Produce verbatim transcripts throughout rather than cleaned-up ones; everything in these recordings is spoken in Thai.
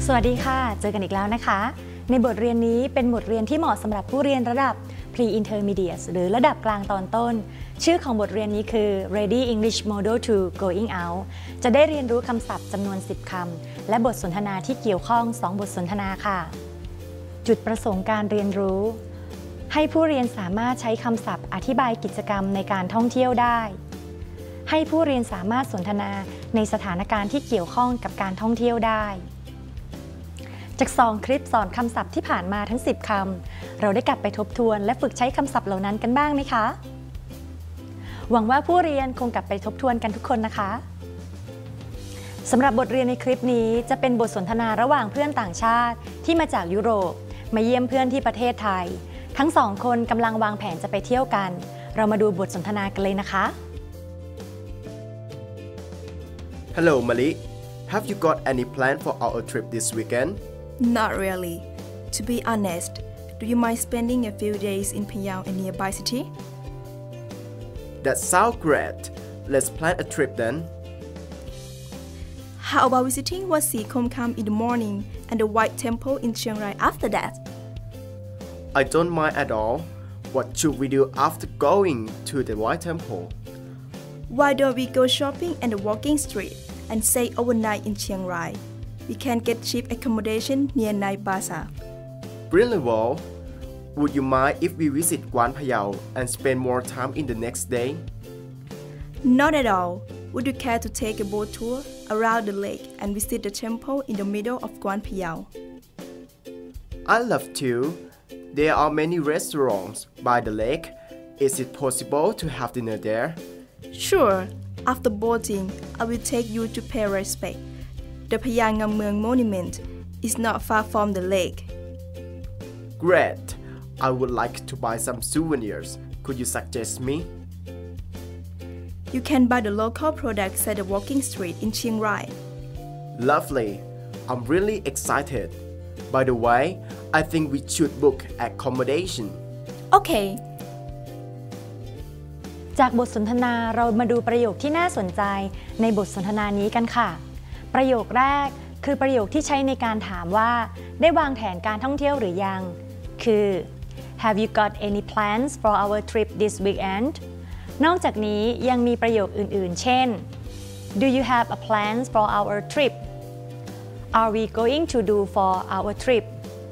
สวัสดีค่ะเจอกันอีกแล้วนะคะในบทเรียนนี้เป็นบทเรียนที่เหมาะสำหรับผู้เรียนระดับ Pre-Intermediate หรือระดับกลางตอนต้นชื่อของบทเรียนนี้คือ Ready English Model to Going Out จะได้เรียนรู้คำศัพท์จำนวนสิบคำและบทสนทนาที่เกี่ยวข้องสองบทสนทนาค่ะจุดประสงค์การเรียนรู้ให้ผู้เรียนสามารถใช้คำศัพท์อธิบายกิจกรรมในการท่องเที่ยวได้ให้ผู้เรียนสามารถสนทนาในสถานการณ์ที่เกี่ยวข้องกับการท่องเที่ยวได้จากสองคลิปสอนคำศัพท์ที่ผ่านมาทั้งสิบคำเราได้กลับไปทบทวนและฝึกใช้คำศัพท์เหล่านั้นกันบ้างไหมคะหวังว่าผู้เรียนคงกลับไปทบทวนกันทุกคนนะคะสำหรับบทเรียนในคลิปนี้จะเป็นบทสนทนาระหว่างเพื่อนต่างชาติที่มาจากยุโรปมาเยี่ยมเพื่อนที่ประเทศไทยทั้งสองคนกำลังวางแผนจะไปเที่ยวกันเรามาดูบทสนทนากันเลยนะคะ Hello Mali, have you got any plan for our trip this weekend? Not really. To be honest, do you mind spending a few days in Phayao, a nearby city? That sounds great. Let's plan a trip then. How about visiting Wat Si Khom Kam in the morning and the White Temple in Chiang Rai after that? I don't mind at all. What should we do after going to the White Temple? Why don't we go shopping and the walking street and stay overnight in Chiang Rai? We can get cheap accommodation near Night Bazaar. Brilliant, Wall. Would you mind if we visit Guan Phayao and spend more time in the next day? Not at all. Would you care to take a boat tour around the lake and visit the temple in the middle of Guan Phayao? I'd love to. There are many restaurants by the lake. Is it possible to have dinner there? Sure. After boating, I will take you to pay respect. The Phaya Ngam Mueang Monument is not far from the lake. Great! I would like to buy some souvenirs. Could you suggest me? You can buy the local products at the walking street in Chiang Rai. Lovely! I'm really excited. By the way, I think we should book accommodation. Okay. จากบทสนทนาเรามาดูประโยคที่น่าสนใจในบทสนทนานี้กันค่ะประโยคแรกคือประโยคที่ใช้ในการถามว่าได้วางแผนการท่องเที่ยวหรือยังคือ Have you got any plans for our trip this weekend นอกจากนี้ยังมีประโยคอื่นๆเช่น Do you have a plans for our trip Are we going to do for our trip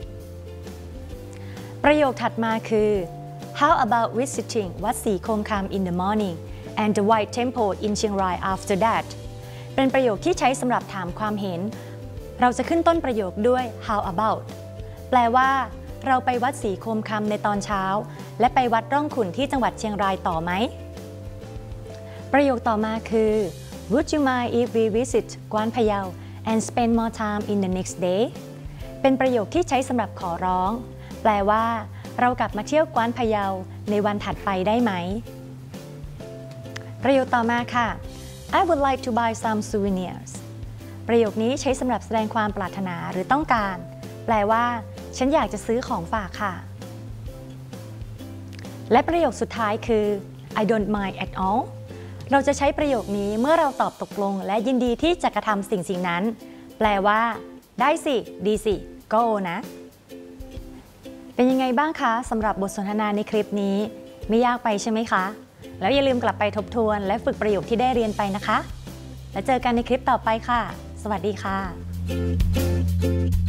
ประโยคถัดมาคือ How about visiting Wat Si Khom Kam in the morning and the White Temple in Chiang Rai after thatเป็นประโยคที่ใช้สำหรับถามความเห็นเราจะขึ้นต้นประโยคด้วย how about แปลว่าเราไปวัดสีโคมคำในตอนเช้าและไปวัดร่องขุ่นที่จังหวัดเชียงรายต่อไหมประโยคต่อมาคือ Would you mind if we visit Guan Phayao and spend more time in the next day เป็นประโยคที่ใช้สำหรับขอร้องแปลว่าเรากลับมาเที่ยวกวานพะเยาในวันถัดไปได้ไหมประโยคต่อมาค่ะ I would like to buy some souvenirs ประโยคนี้ใช้สำหรับแสดงความปรารถนาหรือต้องการแปลว่าฉันอยากจะซื้อของฝากค่ะและประโยคสุดท้ายคือ I don't mind at all เราจะใช้ประโยคนี้เมื่อเราตอบตกลงและยินดีที่จะกระทำสิ่งสิ่งนั้นแปลว่าได้สิดีสิก็โอนะเป็นยังไงบ้างคะสำหรับบทสนทนาในคลิปนี้ไม่ยากไปใช่ไหมคะแล้วอย่าลืมกลับไปทบทวนและฝึกประโยคที่ได้เรียนไปนะคะแล้วเจอกันในคลิปต่อไปค่ะสวัสดีค่ะ